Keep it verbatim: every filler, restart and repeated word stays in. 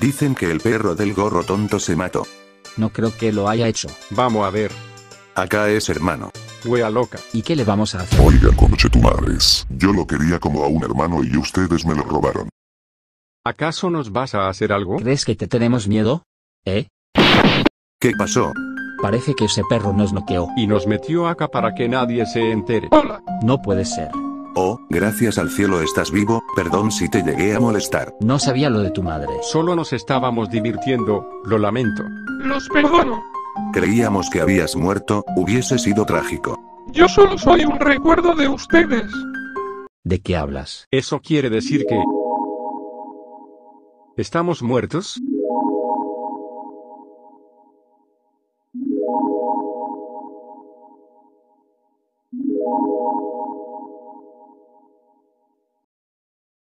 Dicen que el perro del gorro tonto se mató. No creo que lo haya hecho. Vamos a ver. Acá es hermano. Wea loca. ¿Y qué le vamos a hacer? Oigan, conchetumadres. Yo lo quería como a un hermano y ustedes me lo robaron. ¿Acaso nos vas a hacer algo? ¿Crees que te tenemos miedo? ¿Eh? ¿Qué pasó? Parece que ese perro nos noqueó. Y nos metió acá para que nadie se entere. No puede ser. Oh, gracias al cielo estás vivo, perdón si te llegué a molestar. No sabía lo de tu madre. Solo nos estábamos divirtiendo, lo lamento. Los perdono. Creíamos que habías muerto, hubiese sido trágico. Yo solo soy un recuerdo de ustedes. ¿De qué hablas? Eso quiere decir que... ¿Estamos muertos?